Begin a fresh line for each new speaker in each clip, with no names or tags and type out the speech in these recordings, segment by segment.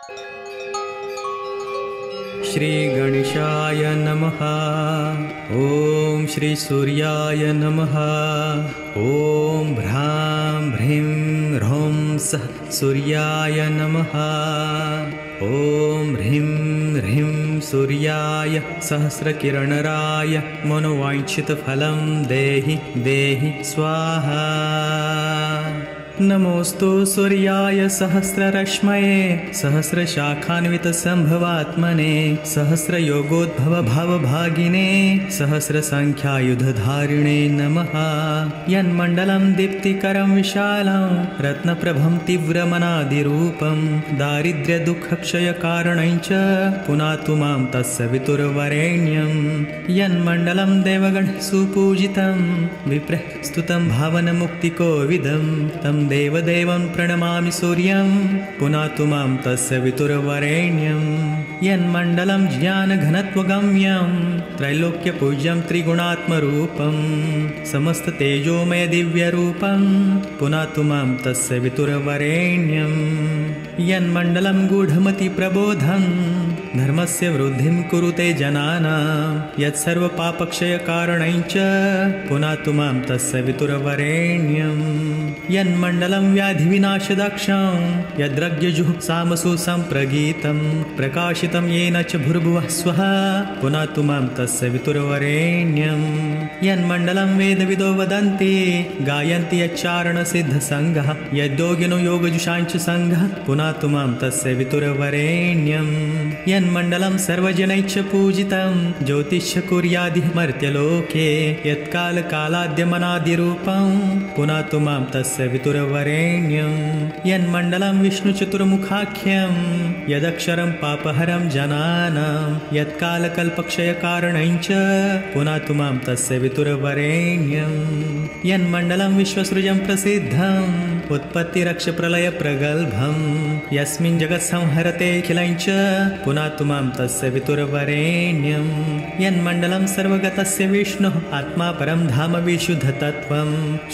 श्री गणेशाय नमः। ओम श्री सूर्याय नमः। ओम भ्रां भ्रीं ह्रौं सः सूर्याय नमः। ओम ह्रीं ह्रीं सूर्याय सहस्रकिरणराय मनोवाञ्छितफलं देहि देहि स्वाहा। नमोस्तु सूर्याय सहस्ररश्मये सहस्रशाखान्वितसंभवात्मने सहस्रयोगोद्भव भावभागिने सहस्रसंख्यायुधधारिणे नमः। यन्मण्डलं दीप्तिकरं विशालं रत्नप्रभं तीव्रमनादिरूपं दारिद्र्यदुःखक्षयकारणञ्च पुनातु मां तस्य वितुर्वरेण्यं। यन्मण्डलं देवगणैः सुपूजितं विप्रः स्तुतं भावनमुक्तिकोविदं तं देवदेवं प्रणमामि सूर्यं पुनातु मां तस्य वितुर्वरेण्यं। यन्मण्डलं ज्ञानघनत्वगम्यं त्रैलोक्यपूज्यं त्रिगुणात्मरूपं समस्ततेजोमय दिव्यरूपं पुनातु मां तस्य वितुर्वरेण्यं। यन्मण्डलं गूढमतिप्रबोधं धर्मस्य वृद्धिं कुरुते जनानां यत्सर्वपापक्षयकारणञ्च पुनातु मां तस्य वितुर्वरेण्यं। यन्मण्डलं व्याधिविनाशदक्षं यद्रग्यजुःसामसु सम्प्रगीतं प्रकाशितं येन च भूर्भुवः स्वः पुनातु मां तस्य वितुर्वरेण्यं। यन्मण्डलं वेदविदो वदन्ति गायन्ति यच्चारणसिद्धसङ्घः यद्योगिनो योगजुषाञ्च सङ्घः पुनातु मां तस्य वितुर्वरेण्यं। यन्मण्डलं सर्वजनैश्च पूजितं ज्योतिष्यकुर्यादिमर्त्यलोके यत्कालकालाद्यमनादिरूपं पुनातु मां तस्य वितुर्वरेण्यं। यन्मण्डलं विष्णुचतुर्मुखाख्यं यदक्षरं पापहरं जनानां यत्कालकल्पक्षयकारणञ्च पुनातु मां तस्य वितुर्वरेण्यं। यन्मण्डलं विश्वसृजं प्रसिद्धं उत्पत्तिरक्षप्रलयप्रगल्भं यस्मिन् जगत्संहरतेऽखिलञ्च पुनातु मां तस्य वितुर्वरेण्यं। यन्मण्डलं सर्वगतस्य विष्णुः आत्मा परं धाम विशुद्धतत्त्वं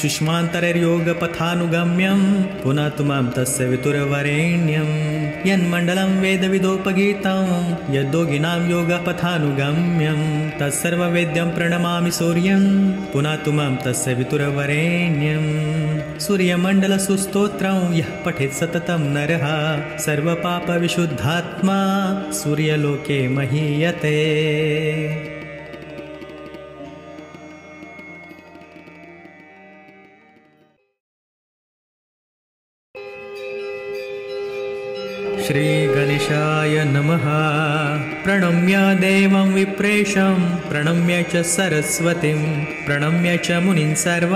सुष्मान्तरयोगपथानुगम्यं पुनातु मां तस्य वितुर्वरेण्यं। यन्मण्डलं वेदविदोपगीतं यद्योगिनां योगपथानुगम्यं तत्सर्ववेद्यं प्रणमामि सूर्यं पुनातु मां तस्य वितुर्वरेण्यं। सूर्यमण्डलसुस्तोत्रं यः पठेत् सततं नरः सर्वपापविशुद्धात्मा सूर्यलोके महीयते। श्री गणेशाय नमः। प्रणम्य देवं विप्रेशं प्रणम्य च सरस्वतीं प्रणम्य च मुनिं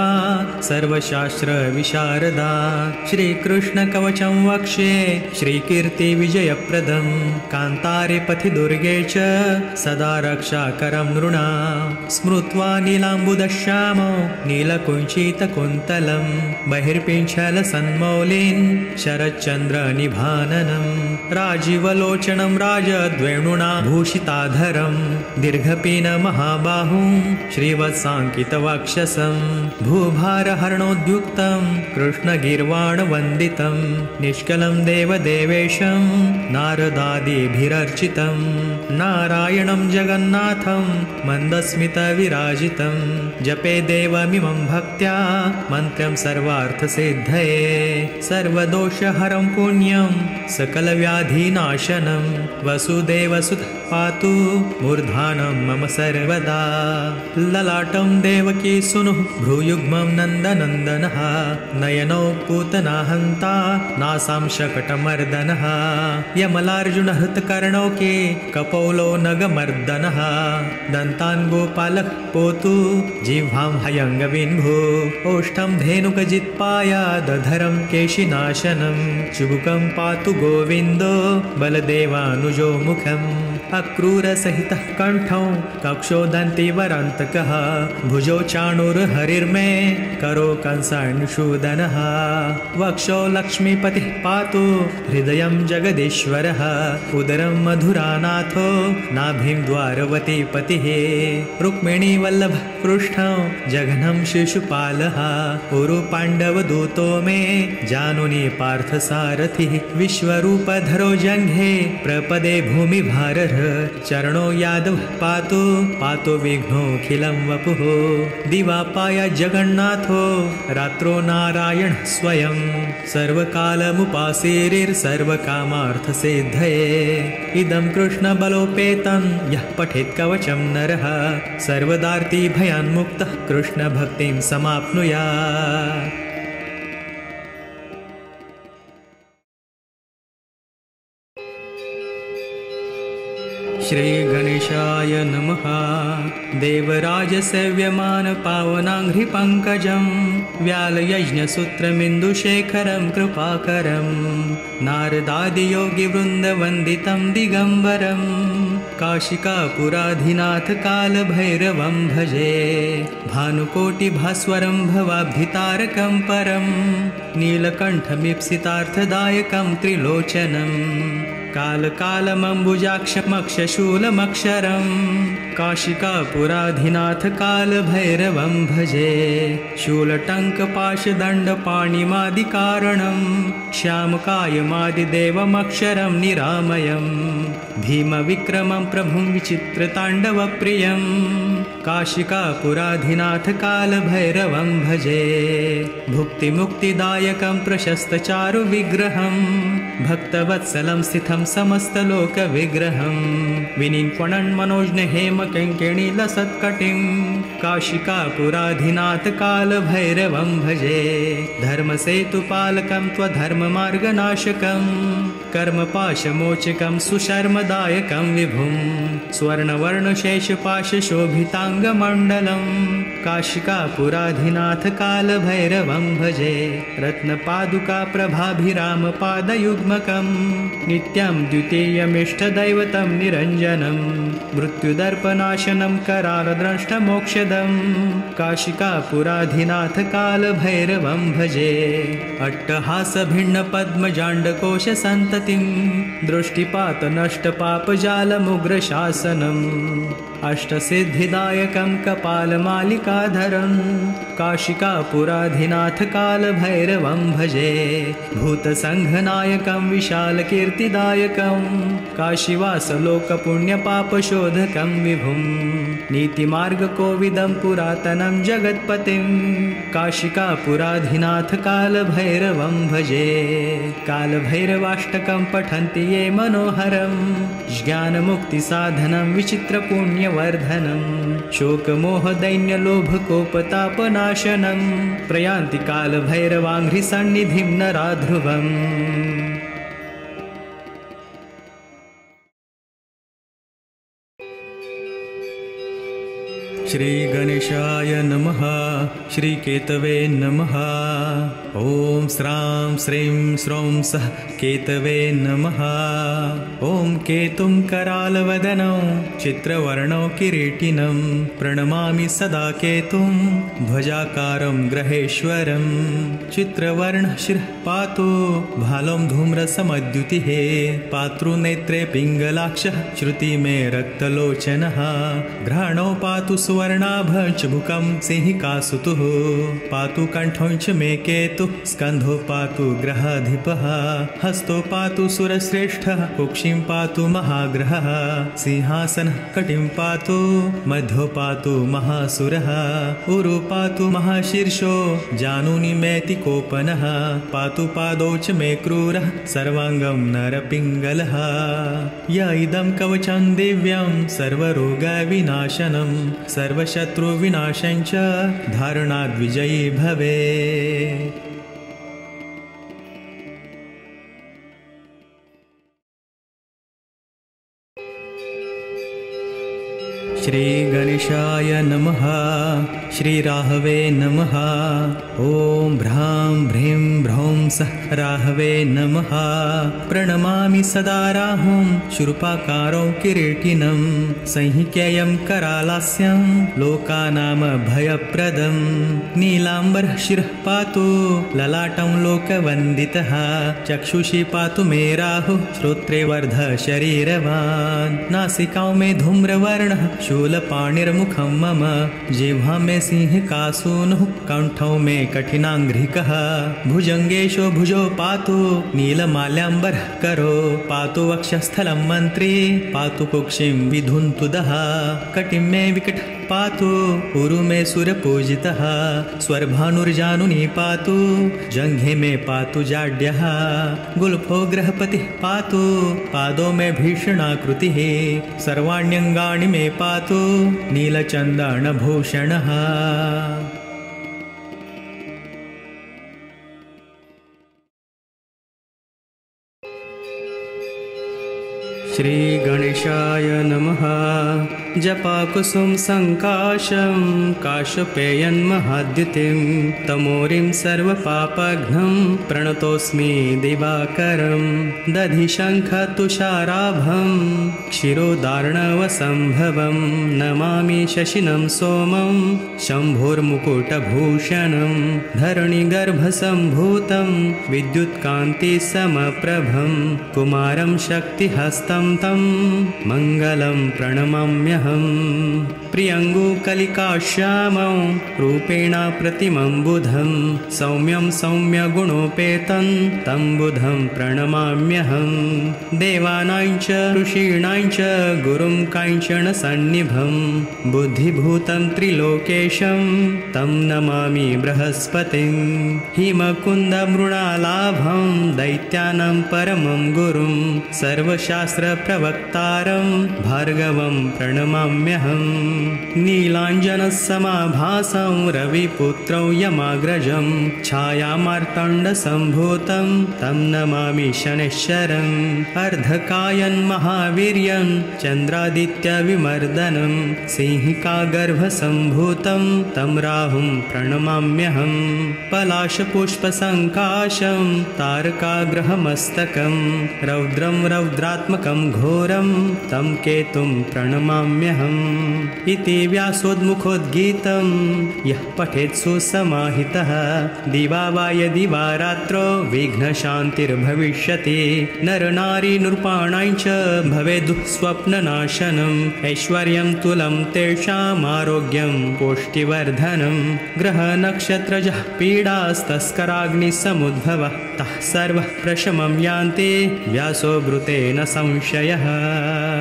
सर्वशास्त्रविशारदा श्रीकृष्णकवचं वक्ष्ये श्रीकीर्तिविजयप्रदं कान्तारे पथि दुर्गे च सदा रक्षाकरं नृणां स्मृत्वा नीलाम्बुदश्यामो नीलकुञ्चितकुन्तलं बहिर्पिञ्छलसन्मौलिन् शरच्चन्द्रनिभाननं राजीवलोचनं राजद्वेणुना भूषिताधरं दीर्घपीनमहाबाहुं श्रीवत्साङ्कितवक्षसं भूभारहरणोद्युक्तं कृष्णगीर्वाणवन्दितं निष्कलं देवदेवेशं नारदादिभिरर्चितं नारायणं जगन्नाथं मन्दस्मितविराजितं जपे देवमिमं भक्त्या मन्त्रं सर्वार्थसिद्धये सर्वदोषहरं पुण्यं सकलव्याधिनाशनं वसुदेवसुतः पातु मूर्धानं मम सर्वदा ललाटं देवकी सुनुः भ्रूयुग्मं नन्दनन्दनः नयनौ पूतनाहन्ता नासां शकटमर्दनः यमलार्जुनहृतकर्णौके कपौलो नगमर्दनः दन्तान् गोपालः पोतु जिह्वां हयङ्गविन्भो ओष्ठं धेनुकजित्पायादधरं केशिनाशनं चुबुकं पातु गोविन्दो बलदेवानुजो मुखं अक्रूरसहितः कण्ठौ कक्षोदन्तिवरान्तकः भुजौ चाणूरहरिर्मे करो कंसांशूदनः वक्षो लक्ष्मीपतिः पातु हृदयं जगदीश्वरः उदरं मधुरानाथो नाभिं द्वारवती पतिः रुक्मिणीवल्लभः पृष्ठं जघनं शिशुपालः उरु पाण्डवदूतो मे जानुनि पार्थसारथिः विश्वरूपधरो जङ्घे प्रपदे भूमिभारः चरणो यादवः पातु पातु विघ्नोऽखिलं वपुः दिवापाय जगन्नाथो रात्रो नारायणः स्वयं सर्वकालमुपासीरिर्सर्वकामार्थसिद्धये इदं कृष्णबलोपेतं यः पठेत् कवचं नरः सर्वदार्ति भयान्मुक्तः कृष्णभक्तिं समाप्नुयात्। श्रीगणेशाय नमः। देवराजसेव्यमान पावनाङ्घ्रिपङ्कजं व्यालयज्ञसूत्रमिन्दुशेखरं कृपाकरं नारदादियोगिवृन्दवन्दितं दिगम्बरं काशिकापुराधिनाथकालभैरवं भजे भानुकोटिभास्वरं भवाब्धितारकं परं नीलकण्ठमीप्सितार्थदायकं त्रिलोचनं कालकालमम्बुजाक्षमक्षशूलमक्षरं काशिकापुराधिनाथकालभैरवं भजे शूलटङ्कपाशदण्डपाणिमादिकारणं श्यामकायमादिदेवमक्षरं निरामयं भीमविक्रमं प्रभुं विचित्रताण्डवप्रियं काशिकापुराधिनाथकालभैरवं भजे भुक्तिमुक्तिदायकं प्रशस्तचारुविग्रहं भक्तवत्सलं स्थितं समस्तलोकविग्रहं विनिन्क्वणन्मनोज्ञहेमकिङ्किणीलसत्कटिं काशिकापुराधिनाथकालभैरवं भजे धर्मसेतुपालकं त्वधर्ममार्गनाशकं कर्मपाशमोचकं सुशर्मदायकं विभुं स्वर्णवर्णशेषपाशशोभिताङ्गमण्डलं काशिकापुराधिनाथकालभैरवं भजे रत्नपादुकाप्रभाभिरामपादयुग्मकं नित्यं द्वितीयमिष्टदैवतं निरञ्जनं मृत्युदर्पनाशनं करालद्रष्टमोक्षदं काशिकापुराधिनाथकालभैरवं भजे अट्टहासभिन्नपद्मजाण्डकोशसन्ततिं दृष्टिपातनष्टपापजालमुग्रशासनम् अष्टसिद्धिदायकं कपालमालिकाधरं काशिकापुराधिनाथकालभैरवं भजे भूतसङ्घनायकं विशालकीर्तिदायकं काशीवासलोकपुण्यपापशोधकं विभुं नीतिमार्गकोविदं पुरातनं जगत्पतिं काशिकापुराधिनाथकालभैरवं भजे कालभैरवाष्टकं पठन्ति ये मनोहरं ज्ञानमुक्तिसाधनं विचित्रपुण्यवर्धनं शोकमोहदैन्यलोभकोपतापनाशनं प्रयान्ति कालभैरवाङ्घ्रिसन्निधिं नराध्रुवम्। श्रीगणेशाय नमः। श्रीकेतवे नमः। ॐ श्रां श्रीं श्रौं सः केतवे नमः। ॐ केतुं करालवदनं चित्रवर्णौ किरीटिनं प्रणमामि सदा केतुं ध्वजाकारं ग्रहेश्वरं चित्रवर्णः शिरः पातु भालं धूम्रसमद्युतिः पातृनेत्रे पिङ्गलाक्षः श्रुति मे रक्तलोचनः घ्राणौ पातु सुवर्णाभञ्चमुखं सिंहिकासुतुः पातु कण्ठं च मे केतुः स्कन्धो पातु ग्रहाधिपः हस्तो पातु सुरश्रेष्ठः कुक्षिं पातु महाग्रहः सिंहासनः कटिं पातु मध्यो पातु महासुरः उरु पातु महाशीर्षो जानुनि मेति कोपनः पातु पादौ च मे क्रूरः सर्वाङ्गं नरपिङ्गलः य इदं कवचं दिव्यं सर्वरोगविनाशनं सर्वशत्रुविनाशं च धारणाद्विजयी भवे। श्रीगणेशाय नमः। श्रीराहवे नमः। ॐ भ्रां भ्रीं भ्रौं सः राहवे नमः। प्रणमामि सदा राहुं शूर्पाकारौ किरीटिनं संहिकेयं करालास्यं लोकानां भयप्रदं। नीलाम्बरः शिरः पातु ललाटं लोकवन्दितः। चक्षुषी पातु मे राहुः श्रोत्रे वर्धः शरीरवान्। नासिकां मे धूम्रवर्णः शूलपाणिर्मुखं मम। जिह्वा मे सिंहकासूनुः कण्ठौ मे कठिनाङ्घ्रिकः। भुजङ्गेशो भुजो पातु नीलमाल्याम्बरः करो। पातु वक्षस्थलं मन्त्री पातु कुक्षिं विधुन्तुदः। कटिं मे विकटः पातु उरु मे सुरपूजितः। स्वर्भानुर्जानुनी पातु जङ्घे मे पातु जाड्यः। गुल्फो ग्रहपतिः पातु पादो मे भीषणाकृतिः। सर्वाण्यङ्गानि मे पातु नीलचन्दनभूषणः। श्रीगणेशाय नमः। जपाकुसुम संकाशं काशपेयन्महाद्युतिं तमोरिं सर्वपापघ्नं प्रणतोऽस्मि दिवाकरं। दधिशङ्खतुषाराभं क्षीरोदार्णवसम्भवं नमामि शशिनं सोमं शम्भोर्मुकुटभूषणं। धरणिगर्भसम्भूतं विद्युत्कान्तिसमप्रभं कुमारं शक्तिहस्तं तं मङ्गलं प्रणमाम्यहम्। प्रियङ्गुकलिकाश्यामं रूपेण प्रतिमं बुधं सौम्यं सौम्यगुणोपेतं तं बुधं प्रणमाम्यहम्। देवानां च ऋषीणां च गुरुं काञ्चनसन्निभं बुद्धिभूतं त्रिलोकेशं तं नमामि बृहस्पतिं। हिमकुन्दमृणालाभं दैत्यानां परमं गुरुं सर्वशास्त्रप्रवक्तारं भार्गवं प्रणमाम्यहम्। नीलाञ्जनसमाभासं रविपुत्रं यमाग्रजं छायामार्तण्डसम्भूतं तं नमामि शनैश्चरम्। अर्धकायन् महावीर्यं चन्द्रादित्यविमर्दनं सिंहिकागर्भसम्भूतं तं राहुं प्रणमाम्यहम्। पलाशपुष्पसङ्काशं तारकाग्रहमस्तकं रौद्रं रौद्रात्मकं घोरं तं केतुं प्रणमाम्यहम्। इति व्यासोद्मुखोद्गीतं यः पठेत् सुसमाहितः दिवा वा यदि वा रात्रौ विघ्नशान्तिर्भविष्यति। नरनारी नृपाणां च भवेदुःस्वप्ननाशनम् ऐश्वर्यं तुलं तेषाम् आरोग्यं पुष्टिवर्धनं। ग्रहनक्षत्रजः पीडास्तस्कराग्निसमुद्भवः तः सर्वः प्रशमं यान्ति व्यासो ब्रूते न संशयः।